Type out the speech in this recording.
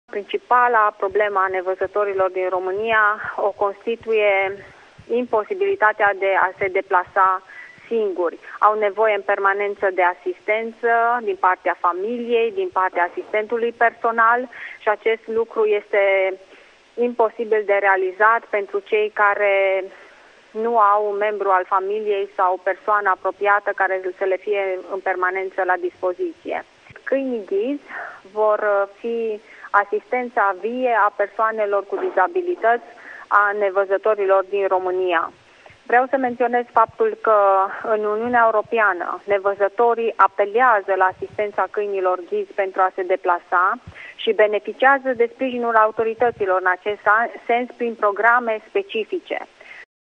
Principala problemă a nevăzătorilor din România o constituie imposibilitatea de a se deplasa singuri. Au nevoie în permanență de asistență din partea familiei, din partea asistentului personal și acest lucru este imposibil de realizat pentru cei care nu au un membru al familiei sau o persoană apropiată care să le fie în permanență la dispoziție. Câinii ghizi vor fi asistența vie a persoanelor cu dizabilități, a nevăzătorilor din România. Vreau să menționez faptul că în Uniunea Europeană nevăzătorii apelează la asistența câinilor ghizi pentru a se deplasa și beneficiază de sprijinul autorităților în acest sens prin programe specifice.